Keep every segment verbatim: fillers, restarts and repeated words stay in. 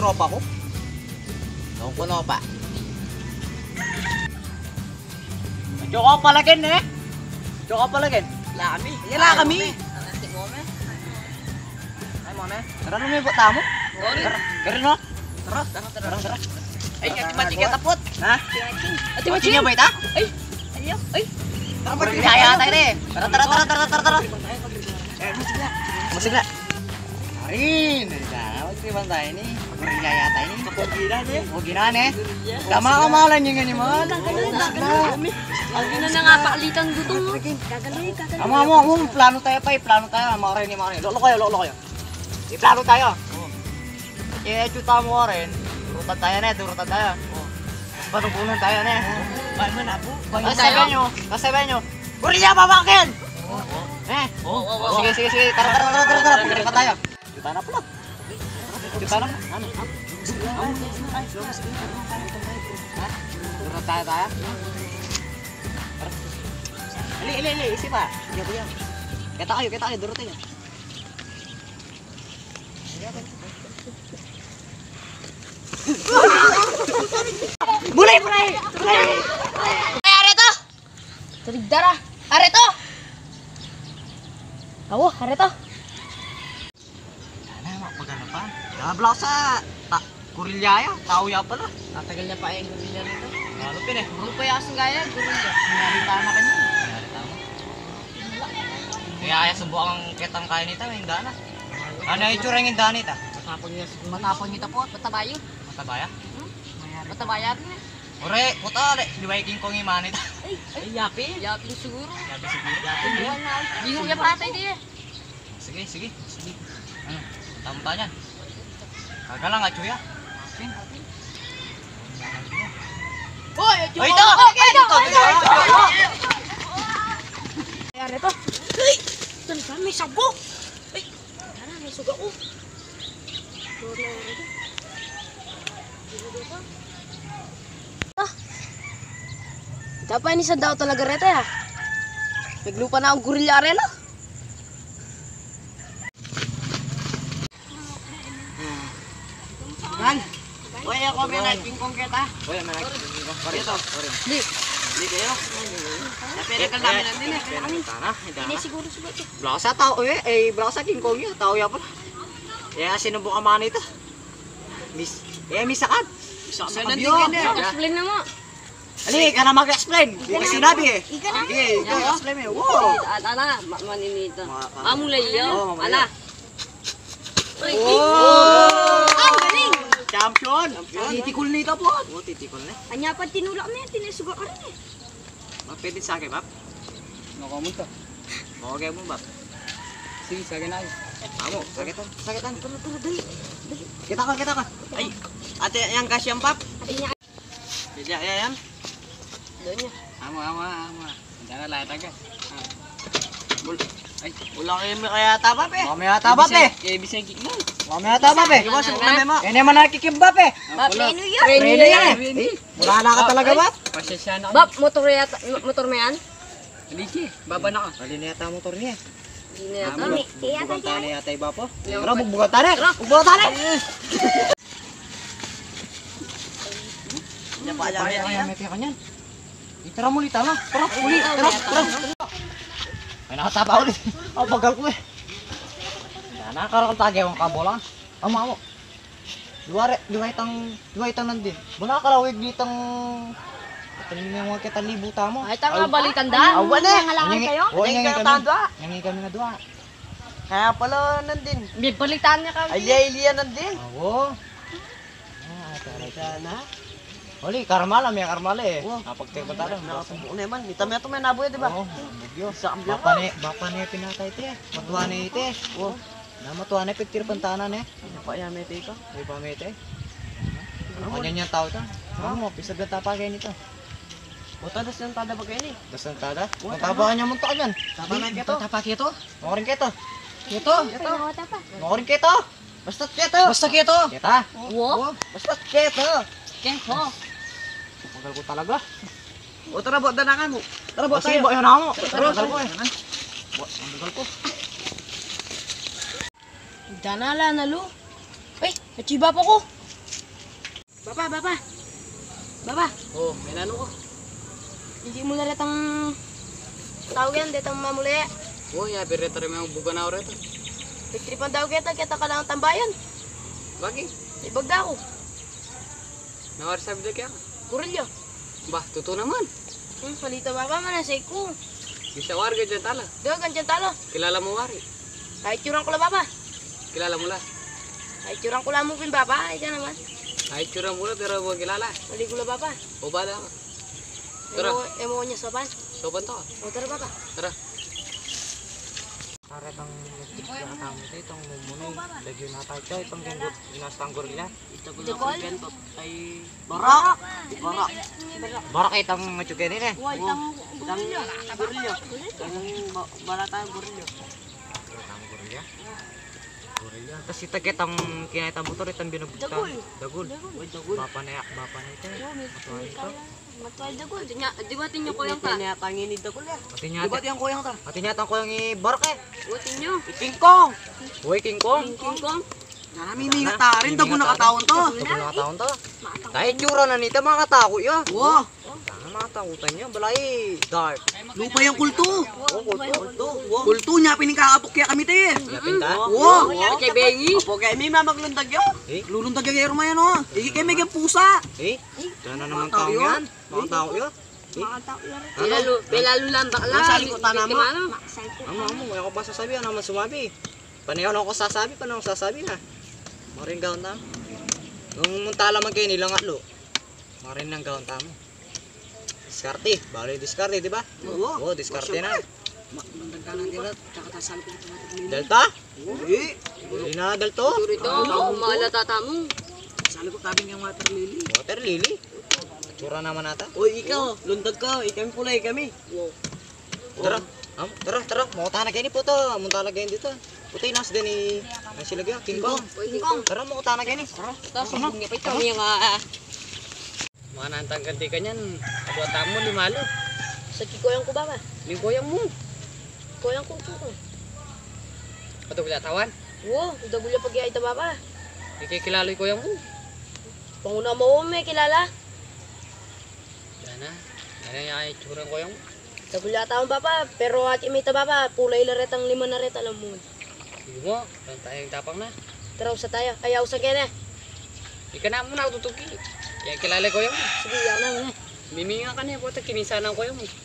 tropa ko. Noong kuno pa. Joko palagin eh. Joko palagin. Lami. Yan kami. Nanti mo me. Ay mo na. Tara na may buta mo. Tara. Tara no. Tara. Tara tara. Ay, ati machi ka tapot. Ha? Ati machi Machi ba ita? Ay. Ayo. Ay. Tara balik kaya tayo ni. Tara tara tara tara tara tara. Eh, masigla. Masigla. Arin, nah, wag tiban tayo ni. Gorilla yata ini. Kapogiran eh. Pogiran eh. Tama ka malan yung ganyan mo. Ang ina na nga paalitan gutom mo. Gagaloy, gagaloy. Amo amo amo plano tayo pa, plano tayo, mga rin ni mga rin. Lolo kayo, lolo kayo. I-plano tayo. Eh, chuta mo rin. Turutan tayo na, turutan tayo. Patupunan tayo na. Ba man apo? Kasabihan nyo, kasabihan nyo. Gorilla babakin! Eh, sige, sige, sige. Tara, tara, tara, tara, tara. Pagkari pa tayo. Chuta na pala. Chuta na. Ano? Turutan tayo tayo. Ali, ali, ali. Isi pa. Iya, iya. Kita kayo, kita kayo. Durutin nyo. Mulai, mulai, mulai. Ay, areto! Tarigdara! Areto! Awo, areto! Ano, magana pa? Gablaw sa ta Gorilla ya, tao ya pala. Tatagal na pa yung gorilla nito. Lalo pin eh. Ano pa yung asong gaya? Gorilla. Narita na kanya. Narita mo. Kaya ay subukan ang ketang kaya nita, may dana. Ano yung itsura ng dana nita? Matapon niya, matapon niya po. Matabayo. Matabaya? Matabaya rin eh. Ore, puta, le, liway king kong iman nita. Ay, ay, yapin. Yapin siguro. Yabi siguro. Yapin buwan na. Biho niya patay di eh. Sige, sige, sige. Ano? Tamta niyan. Kagalang nga, chuya. Pin. Hoy, Hoy, ito! Ito! Ay, areto! Ay! Saan ka? May sabo! Ay! Tara, may suga ko! Suga na areto! Ah! Dapat ini sa daw talaga rete ha! Naglupa na ang gorilla arena! Kan? Oy, ako may nagpingkong kita. Oy, may nagpingkong. Sorry, sorry. Di! Hindi kayo. Napere ka namin nandun eh. Tara, Hindi siguro suga ito. Blau sa tao eh, eh blau sa King Kong ya, tao ya pala. Ya sinubukan man ito. Miss, eh misakan. Misakan So, na nandun kabiyo. ka na. Explain na mo. Ali, ka na mag-explain. Hindi ka sinabi eh. Ika na. Sige, ikaw explain mo. Wow. Ana, maninito. Ma- ma- Amulay Oo, yun. mamaya. Ana. Oh! Ang galing! Champion. Titikol nito po. Oh, titikol na. Anya pa tinulak na yan, tinisuga ka rin eh. Mapedit sa akin, Bap. Nakamunta. Okay mo, Bap. Sige, sige na. Amo, sakitan, sakitan. Tulo, tulo, dali. Kita ka, kita ka. Ay, ate, yang kasyang, Pap. Ate niya. Diyan, yan. Doon niya. Amo, amo, amo. Hindi na lahat agad. Ay, ulang imi kaya tabap eh. Mamaya tabap eh. Eh, bisa gig mo. Mamaya tabap eh. Iwas yung ulam mo. Yan naman nakikimbap eh. Bab, Reno yan. Reno yan eh. Wala na ka talaga, Bap. Pasensya na. Bab, motor yata, motor mo yan? Haliki, baba na ka. Mali na yata ang motor niya. Hindi na yata. Bugbugan tayo na yata iba po. Tara, bugbugan tayo na. Bugbugan tayo na. Yan pa, yan, yan, yan. May kaya kanyan. Tara muli, tama. Tara, muli. Tara, tara. May nakatapa ulit. Oh, bagal ko eh. Nakakaroon tagay ang kabola. Amo, amo. Duware, duwa itang, duwa itang nandin. Buna karawig ditang tanin mo kita libuta mo. Ay, tanga balitan da. Awan eh. Nangalangan kayo? Oo, Ay, nyangi kayo kami. tanda. Nyangi kami na duwa. Kaya pala nandin. May balitan niya kami. Aliya-iliya nandin. Oo. Ah, tara sana. Oli, karmala, may karmala eh. Napagtay ba tayo? Nakasumbuko na yaman. Mita mo ito may nabuhay, di ba? Oo, bugyo. Bapa ni, bapa ni pinatay ite. Matuwa ni ite. Oo. Na matuwa ni pagtir pantanan eh. Ano pa yan, mete ka? May pa mete. Ano kanya niyang tao ito? Ano mo, pisag na tapagay nito. Buta das yung tada ba kayo ni? Das yung tada? Magtabakan niya munta ka dyan. Tabakan kito. Tapak kito. Makurin kito. Kito. Kito. Makurin kito. Basta't kito. Basta kito. Kita. Wo? Basta't kito. Kento. Magal ko talaga. O tara, buat danakan mo. Tara, buat tayo. Sige, buat yun ako. Tara, magal ko eh. Buat, magal ko. Danala na lo. Ay, nachiba po ko. Bapa, bapa. Bapa, Oh, may nano ko. hindi mo na retang tawag yan, detang mamuli. Oh, ya, pero ito rin may buga na ako rito. Pitripan daw kita, kita ka lang tambayan. Bagi, Ibagda ako. nawari sabi na kaya. Kurilyo. Bah, totoo naman. Hmm, palito bapa, manasay ko. Bisa warga dyan tala. Diyo, ganyan talo. Kilala mo wari. Kahit curang ko lang bapa. Kilala mo la. Kahit curang ko lang mo pin bapa. Ay, dyan naman. Ay, tsura mo la, pero mo kilala. Mali ko lang bapa. O ba na? Tara. Emo, emo niya sa ban. Soban to. O, tara bapa. Tara. Para itong nagtik sa katamo ito, itong mumunoy. Lagyan na tayo ito, itong genggot, inastang gorilla. Ito ko Jokol? ay barak. Barak. Barak itong matsukin eh. Uy, tang Itang gorilla. Itang bala tayo gorilla. Itang gorilla. Gorilla. Tapos ito kitang kinaita motor, itang binubutan. Dagol. Dagol. Dagol. Dagol. Bapa na bapa na ito. Matuwa ito. Matuwal dagol. Di ba tinyo ko yung Ito ta? niya tangin ni Dagol eh. Ati niya. Di ba tiyang kuyang ta? Ati niya tang ko yung i-barak eh. Buti nyo. King Kong. Uy, King Kong. King Kong. Narami may nga ta rin, dago nakataon to. Ito mga taon to. Kahit tsura na nito, mga katako yun. Wow, Tanga mga takutan niya. Balay, dark. lupa yung kulto. Oo, kulto, kulto. Wow. Kulto niya, pinikakapok kaya kami te. Yapin ta? Wow, Kay Bengi. Opo kaya may maglundag yun. Eh, Lulundag yung gayro mayan o. Igi kayo may pusa. eh. Diyan na naman tao yan. Mga tao yun. Belalo, belalo lang bakla. Masali ko tanama. Amo, amo. Kaya ko ba sasabi? Ano naman sumabi? Panayaw na ako sasabi. Paano ako sasabi na? Maring gaon tam. Nung muntala man kayo nilang atlo. Maring ng gaon tam. Diskarte. Bali diskarte, di ba? Oo. Oo, diskarte na. Lundag ka ng tira, tsaka tasal ko ito. Delta? Eh, Hindi na Delto. Ito, maalata tamo. sali ko tabing yung water lily. Water lily. Tsura naman ata. Uy, ikaw, lundag ka. Ikami pulay kami. Tara. Am, tara, tara. Mau tahan kayo ni puto. Mau tahan kayo dito. Puto inas din ni nasi lagi King Kong. King Kong. Tara mau tahan kayo ni. Tapos bungi pa ito yung ah. Mga nantang ganti ka niyan. Dua tamu, lima lo. Sa kikoyang ko baba. Lingkoyang mo. Koyang ko ko. Pato tawan. Wo, dagulya pag ita baba. Ikikilala ko yung mo. Panguna mo may kilala. Yan na. Yan na yung itsura ko yung mo. Dagulya taon baba, pero at imita baba, pulay laret ang lima na ret alam mo. Sige mo. Doon tayong tapang na. Tara sa tayo. Ayaw sa kene. Ika na muna ako tutuki. Yan kilala ko yung mo. Sige, yan na. nga. Miminga ka na yung puto. Kinisanan ko yung mo.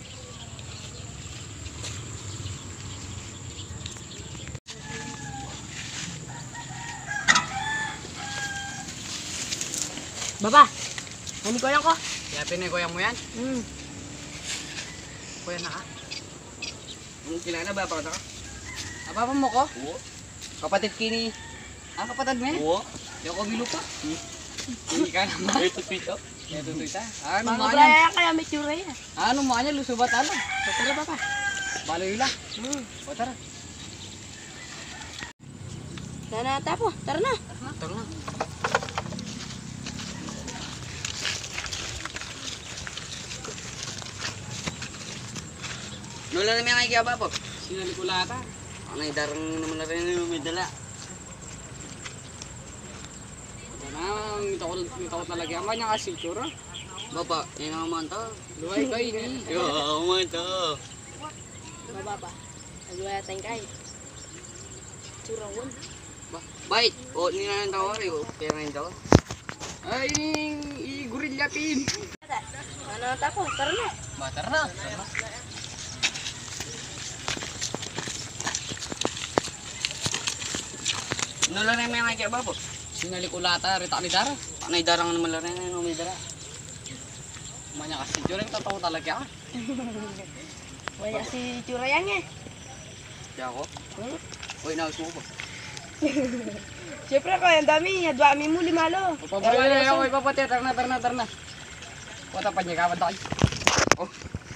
Baba. Ano koyang ko? Yapin na ko yung mo yan. Hmm. Kuya na ka. Ang kilala ba para ka? Apa mo ko? Oo. Kapatid kini. Ah, kapatid mo yan? Oo. Yung ko bilupa. Hindi ka naman. Ito pito. Ito ito ita. Ano Mga mo yan? braya kaya may tsura yan. Ano mo yan? Lusubat ano? Tara baba. Baloy lang. Hmm. O tara. Tara na tapo. Tara na. Tara na. Nula na may kaya ba po? Sinali ko lata. Ano yung darang naman na rin yung may dala. Ano, ngita ko, ngita ko talaga. Ang kanya kasi tsura. Baba, yan ang man to. Luway ka ini. Yo, ang man to. Baba ba. Agwaya tayong kay. Tsura won. Bait, o nila ng tawar eh. Kaya ngayon tawar. Ay, ini gorilla pin. Ano na tapo. Tara na. Ba, tara na. Nula na may kaya ba po? Sinali ko lata. Rita ni Dara. Ano yung darang naman na rin yung may dala. Manya kasi tsura. Yung totoo talaga. Wala si tsura yan eh. Kaya ako? Uy, naus mo po. Siyempre ko, ang dami. Dua mi mo limalo. Papabuhay na ako. Ipapatay. Tara na, tara na, tara na. Wata pa niya. Kawan tayo. Oh.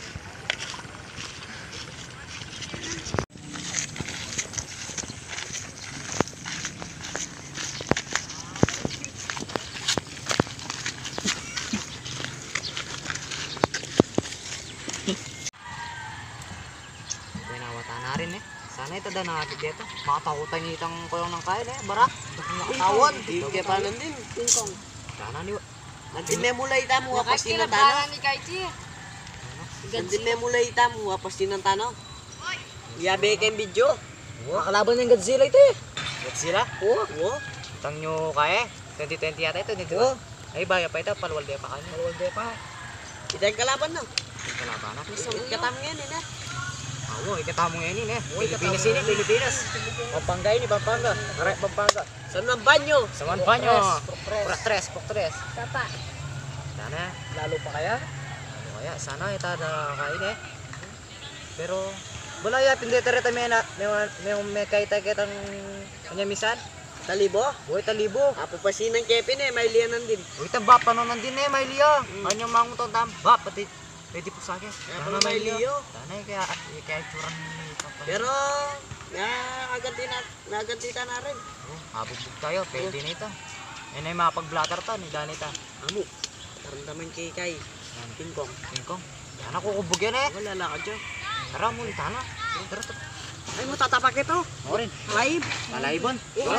Pinawata na rin eh. Sana ito daw nakakit dito. Makatakutan niyo itang kulong ng kain eh. Barak. Nakatawad. Kaya pa din. King Kong. Sana ni. Nanti may mulay tamo Nakay apas kila tinantano. bala ni Kaichi. Nanti may mulay tamo apas tinantano. Yabe kay video. Kalaban ng Godzilla ito eh. Godzilla? Oo. Oo. Tang nyo kaya. twenty twenty yata ito dito. Oo. Ay baya pa ito palwal de pa kanya. Palwal de pa. Itay kalaban na. Kalaban na. Katam ngayon eh na. Oo, ikatamo ngayon eh. Pilipinas ini, Pilipinas. Pampanga ini, Pampanga. Aray, Pampanga. Saan ang banyo? Sa man banyo. Pura tres, pura tres. Sapa. Sana, Lalo pa kaya? ano kaya, sana ita na kain eh. Pero, wala ya, pindi tere may na, may, may, may kaita kitang kanya misan. Talibo? Buhay talibo. Apo pa sinang Kevin eh, may lianan din. Buhay ta ba, panonan din eh, may liya. Kanyang manguton tam, ba, pati, pwede po sa akin. pala may liyo. Sana eh, kaya, eh, kaya tsuran ni Papa. Pero, nga, aganti na, naganti ta na rin. Oh, habog-bog tayo, pwede na ito. Yan ay mapag-blatter ta, ni Danita. Amo, karamdaman kay Kay. Tingkong. Tingkong. Sana kukubog yan eh. Wala lang ka dyan. Tara, muli tana. Tara, tara. Ay mo, tatapak ito. Orin. Live. Malaybon.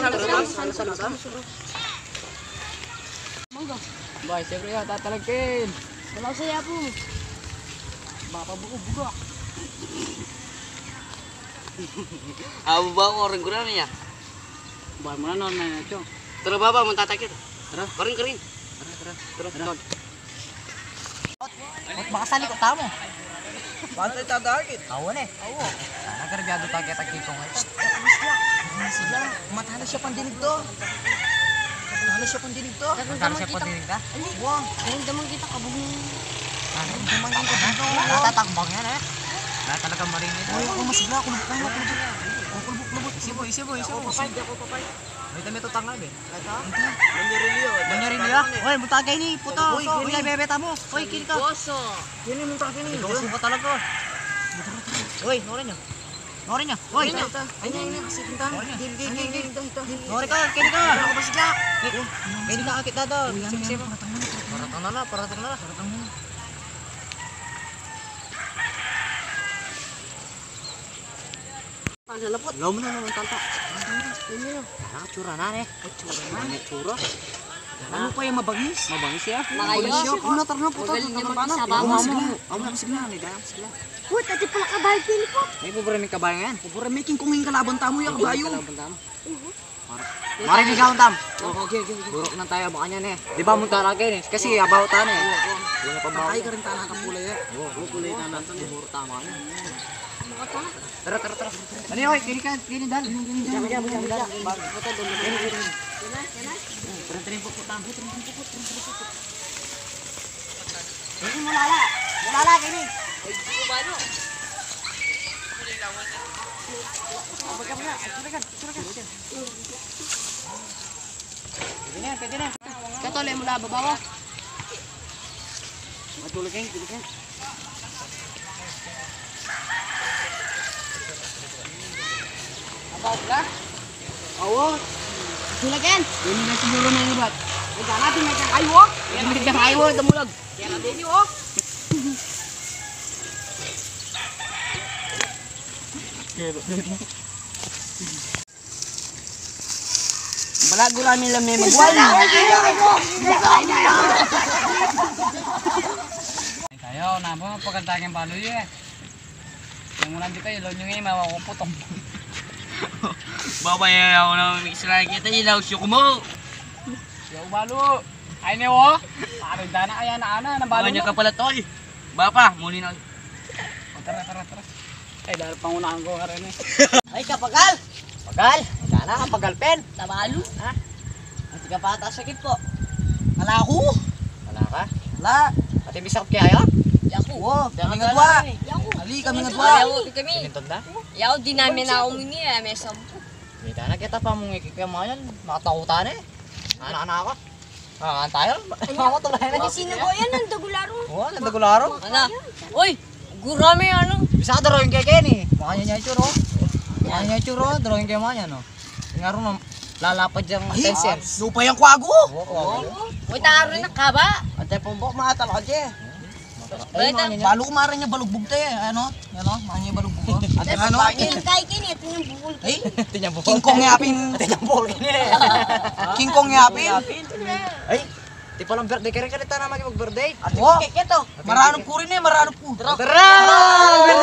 Mangga. Boy, siyempre yun, tatalagkin. Wala ko saya po. Mapabuko-buko. Abo ba ko orang kurang ya? Boy, mo na noon na ito. Tara baba, mun tatakit. Tara. Karing karing. Tara, tara. Tara, tara. At baka sali ko tamo. Bantay tadakit. Awan eh. Awo. Sana karbyado ta kita kikong ito. Sila, matala siya pandinig to. Matala siya pandinig to. Magkano siya padinig ka? Wow. Ayun damang kita kabog. Ano? Dumanyan ko dito. Natatakbang yan eh. Wala talaga marinit. Uy, ako masigla, kulubok tayo, kulubok. Oh, kulubok, kulubok. Isibo, isibo, isibo. Papay, ako papay. May dami ito tangag eh. Manyarilyo. Banyarin niya. Oy, muntagay ni puto. Uy, So, kini. uy, bebeta mo. Oy, kini ka. Boso. Yan yung muntake ni. Ikaw suko talaga. Oy, norin niya. Norin niya. Oy. Ay, na, ay, na, kasi pinta. Gil, gil, gil, gil. Norin ka, kini ka. Ako ba sigla? Kini ka akit na daw. Sip-sip. Paratang na na, paratang na na. Paratang na na. Ang salapot. Law mo na naman tanta. Nakatsura na eh. Tsura. Ano pa yung mabangis? Mabangis ya. Nakayo. Ano, tara na, puto. Magaling naman Tara na. sa bawah. Amo, amo, amo, sigla, ni daan, sigla. Uy, tati pala kabahal pili po. May pobreming kabayo yan. Pura making kung yung kalaban tamo yung kabayo. Marinig ka tam. Okay, okay, okay. Burok na tayo baka niyan eh. Di ba munta lagi eh? Kasi abaw tan eh. Wala pa bawo. Patay ka rin tanang kapulay eh. Oo, kulay tanang to. Burok tama niya. Makata. Tara, tara, tara. Ano yun? Kini ka, kini dal. Kini dal. Jaga, jaga, jaga. Yan na, yan na. Tara-tara po po tam. Ini mulala. Mulala kini. Ay, di ko ba no? Pwede na, pwede na. Katole mula babawa. Matulog tulog yan. Abaw ka? Oo. Tulagan. Yun na siguro na yung bat. Ikaw natin may kang kayo. Yung may kayo, tumulag. Kaya natin yun. Oh. Balago namin lang may magwal. Kayo, nabo, pagkantagin palo yun eh. Yung ulan di kayo, lon yung ngayon, mawakuputong. Babaya ako na mixla kita ilaw syuk mo. Yung balo, ay ne wo. Parang dana kaya na ana, ng balo Banya mo. ka pala tol. Bapa, muli na. O, Tara, tara, tara. Ay, dahil pangunahan ko ka rin eh. Ay, kapagal. Pagal. Sana ang pagalpen. Tabalo. Ha? Ati ka pata sakit po. Wala ako. Wala ka? Wala. Ate bisak kaya? Yaku. Wo, kami nga Yaku. dua. Yaku. Ali kami nga Yaku. dua. Yaku kami. Sinintod na? Yaku di namin na umini eh. May sampu. Kita na kita pa mong ikikamayan. Makatakutan eh. Anak-anak ako. Ah, tayo. Ako to lahat na. Sino ko yan? Ang dagularo. Oh, nandagularo. Ano? Uy! Gurami ano? Bisa ka drawing kay Kenny. Makanya niya churo. Makanya niya churo, drawing kay Manya no. Ngaro no lalapad yang ten cents. Lupa yung kwago. Oo. Uy, taro na ka ba? Ate pumbo maatal ka je. Ay, Manya niya. Balo kumarin niya balugbog te, ano? Ano? Manya balugbog. Ate ano? Kay kini, ito yung bukol. Ay, Tinya buhol. King Kong yapin. Tinya buhol kini. King Kong yapin. Ay, Ti palang birthday kare kare ta na magi mag-birthday. Oh, marano po rin eh, marano po. Tara!